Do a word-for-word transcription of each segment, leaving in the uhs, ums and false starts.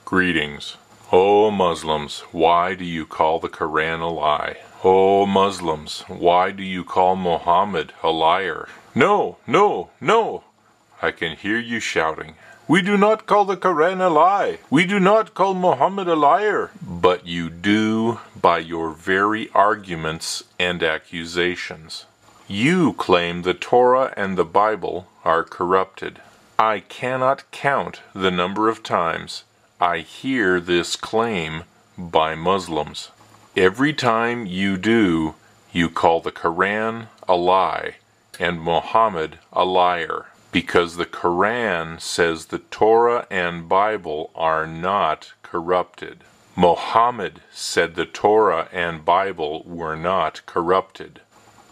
Greetings. O Muslims, why do you call the Quran a lie? O Muslims, why do you call Muhammad a liar? No, no, no! I can hear you shouting. We do not call the Quran a lie. We do not call Muhammad a liar. But you do by your very arguments and accusations. You claim the Torah and the Bible are corrupted. I cannot count the number of times I hear this claim by Muslims. Every time you do, you call the Quran a lie and Muhammad a liar, because the Quran says the Torah and Bible are not corrupted. Muhammad said the Torah and Bible were not corrupted.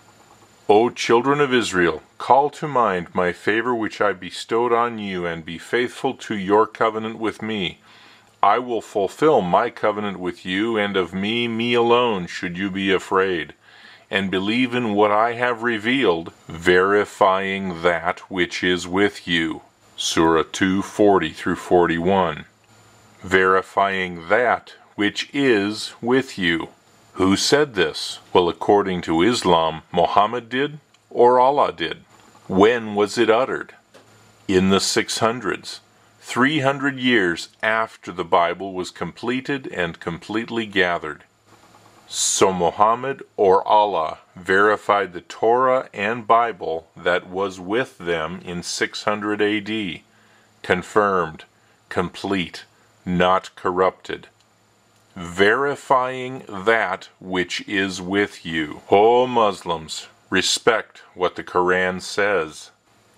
O children of Israel, call to mind my favor which I bestowed on you, and be faithful to your covenant with me. I will fulfill my covenant with you, and of me, me alone, should you be afraid, and believe in what I have revealed, verifying that which is with you. Surah two forty through forty-one. Verifying that which is with you. Who said this? Well, according to Islam, Muhammad did, or Allah did. When was it uttered? In the six hundreds. Three hundred years after the Bible was completed and completely gathered. So Muhammad or Allah verified the Torah and Bible that was with them in six hundred A D, confirmed, complete, not corrupted, verifying that which is with you. O Muslims, respect what the Quran says.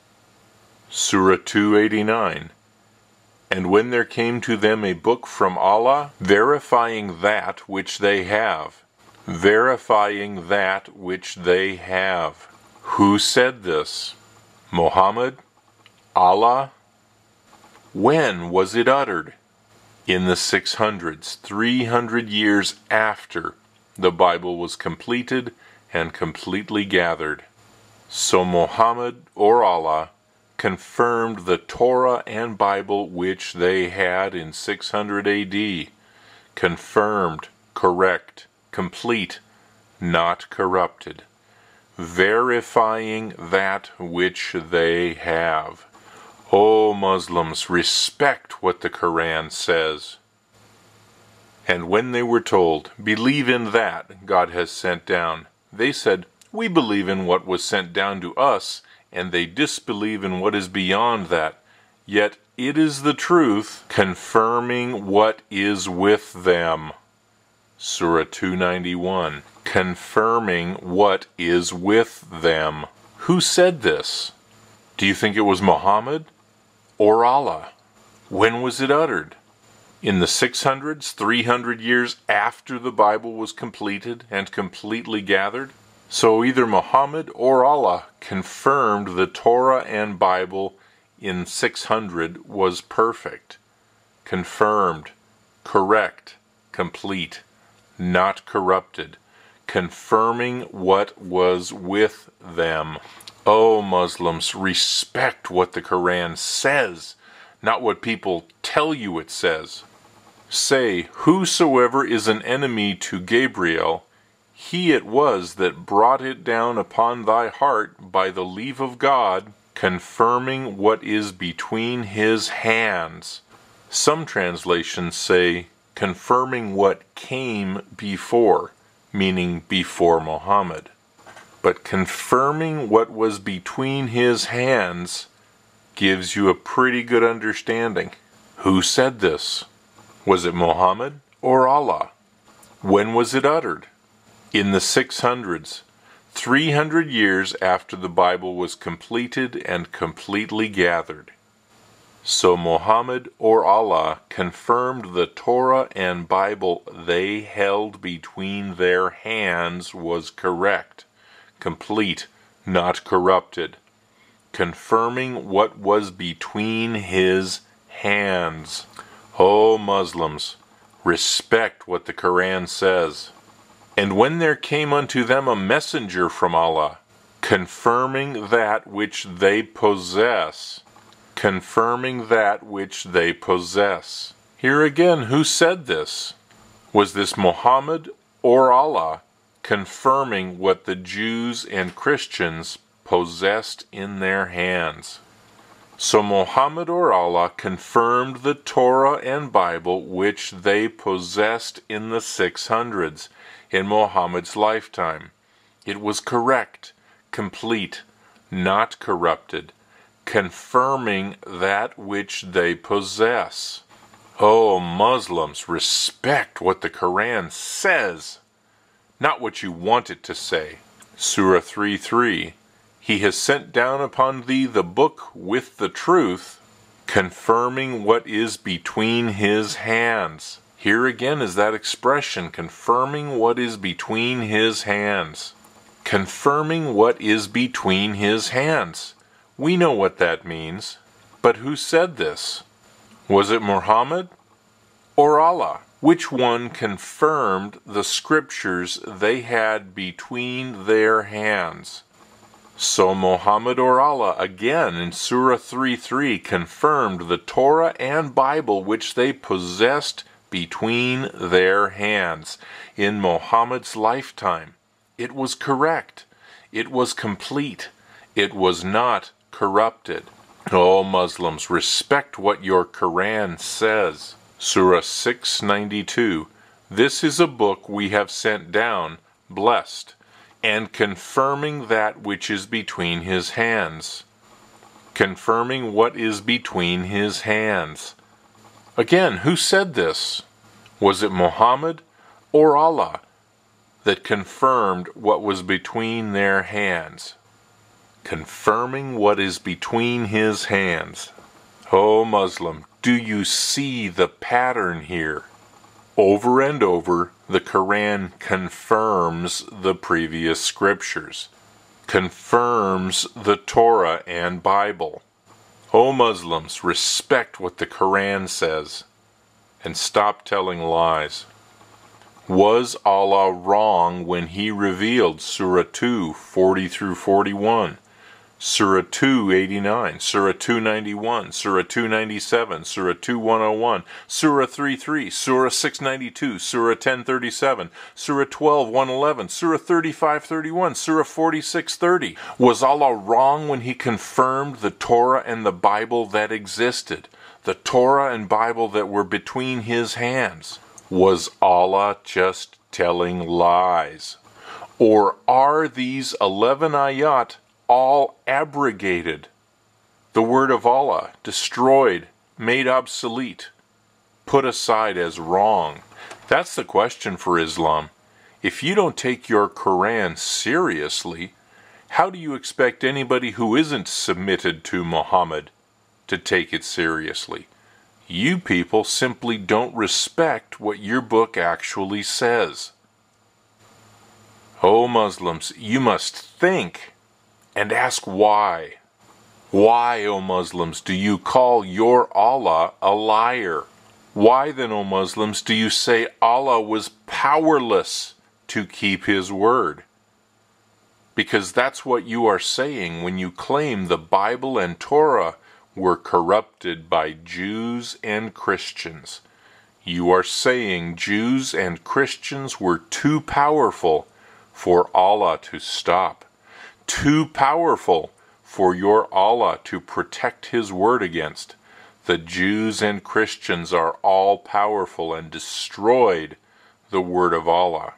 Surah two eighty-nine. And when there came to them a book from Allah, verifying that which they have, verifying that which they have. Who said this? Muhammad? Allah? When was it uttered? In the six hundreds, three hundred years after the Bible was completed and completely gathered. So Muhammad or Allah confirmed the Torah and Bible which they had in six hundred A D, confirmed, correct, complete, not corrupted, verifying that which they have. O Muslims, respect what the Quran says. And when they were told, believe in that God has sent down, they said, we believe in what was sent down to us, and they disbelieve in what is beyond that. Yet it is the truth, confirming what is with them. Surah two ninety-one. Confirming what is with them. Who said this? Do you think it was Muhammad or Allah? When was it uttered? In the six hundreds, three hundred years after the Bible was completed and completely gathered? So either Muhammad or Allah confirmed the Torah and Bible in six hundred was perfect, confirmed, correct, complete, not corrupted, confirming what was with them. O Muslims, respect what the Quran says, not what people tell you it says. Say, whosoever is an enemy to Gabriel, he it was that brought it down upon thy heart by the leave of God, confirming what is between his hands. Some translations say, confirming what came before, meaning before Muhammad. But confirming what was between his hands gives you a pretty good understanding. Who said this? Was it Muhammad or Allah? When was it uttered? In the six hundreds, three hundred years after the Bible was completed and completely gathered. So Muhammad or Allah confirmed the Torah and Bible they held between their hands was correct, complete, not corrupted, confirming what was between his hands. O Muslims, respect what the Quran says. And when there came unto them a messenger from Allah, confirming that which they possess, confirming that which they possess, Here again, who said this? Was this Muhammad or Allah confirming what the Jews and Christians possessed in their hands? So Muhammad or Allah confirmed the Torah and Bible which they possessed in the six hundreds in Muhammad's lifetime. It was correct, complete, not corrupted, confirming that which they possess. Oh, Muslims, respect what the Quran says, not what you want it to say. Surah three three, He has sent down upon thee the book with the truth, confirming what is between his hands. Here again is that expression, confirming what is between his hands. Confirming what is between his hands. We know what that means. But who said this? Was it Muhammad or Allah? Which one confirmed the scriptures they had between their hands? So Muhammad or Allah, again in Surah three three, confirmed the Torah and Bible which they possessed between their hands in Muhammad's lifetime. It was correct. It was complete. It was not corrupted. Oh, Muslims, respect what your Quran says. Surah six ninety-two, This is a book we have sent down, blessed, and confirming that which is between his hands. Confirming what is between his hands. Again, who said this? Was it Muhammad or Allah that confirmed what was between their hands? Confirming what is between his hands. Oh, Muslim, do you see the pattern here? Over and over, the Quran confirms the previous scriptures, confirms the Torah and Bible. Oh, Muslims, respect what the Quran says and stop telling lies. Was Allah wrong when He revealed Surah two forty through forty-one? Surah two eighty-nine, Surah two ninety-one, Surah two ninety-seven, Surah two one oh one, Surah three three, Surah six ninety-two, Surah ten thirty-seven, Surah twelve one eleven, Surah thirty-five thirty-one, Surah forty-six thirty. Was Allah wrong when He confirmed the Torah and the Bible that existed, the Torah and Bible that were between His hands? Was Allah just telling lies? Or are these eleven ayat all abrogated? The word of Allah destroyed, made obsolete, put aside as wrong? That's the question for Islam. If you don't take your Quran seriously, how do you expect anybody who isn't submitted to Muhammad to take it seriously? You people simply don't respect what your book actually says. Oh, Muslims, you must think and ask why. Why, O Muslims, do you call your Allah a liar? Why then, O Muslims, do you say Allah was powerless to keep His word? Because that's what you are saying when you claim the Bible and Torah were corrupted by Jews and Christians. You are saying Jews and Christians were too powerful for Allah to stop. Too powerful for your Allah to protect His word against. The Jews and Christians are all powerful and destroyed the word of Allah.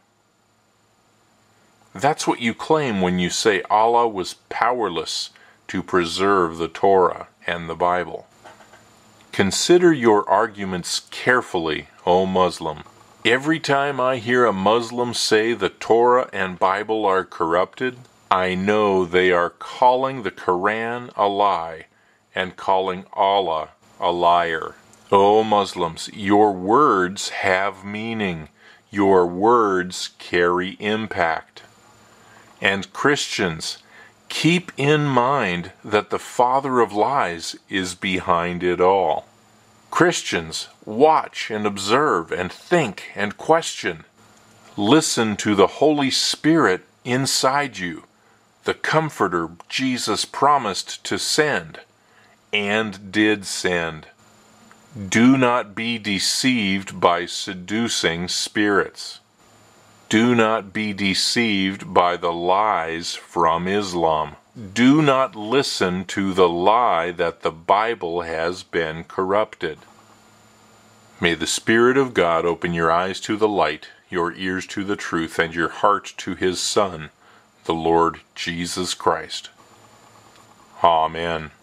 That's what you claim when you say Allah was powerless to preserve the Torah and the Bible. Consider your arguments carefully, O Muslim. Every time I hear a Muslim say the Torah and Bible are corrupted, I know they are calling the Quran a lie and calling Allah a liar. O Muslims, your words have meaning. Your words carry impact. And Christians, keep in mind that the father of lies is behind it all. Christians, watch and observe and think and question. Listen to the Holy Spirit inside you, the Comforter Jesus promised to send and did send. Do not be deceived by seducing spirits. Do not be deceived by the lies from Islam. Do not listen to the lie that the Bible has been corrupted. May the Spirit of God open your eyes to the light, your ears to the truth, and your heart to His Son, the Lord Jesus Christ. Amen.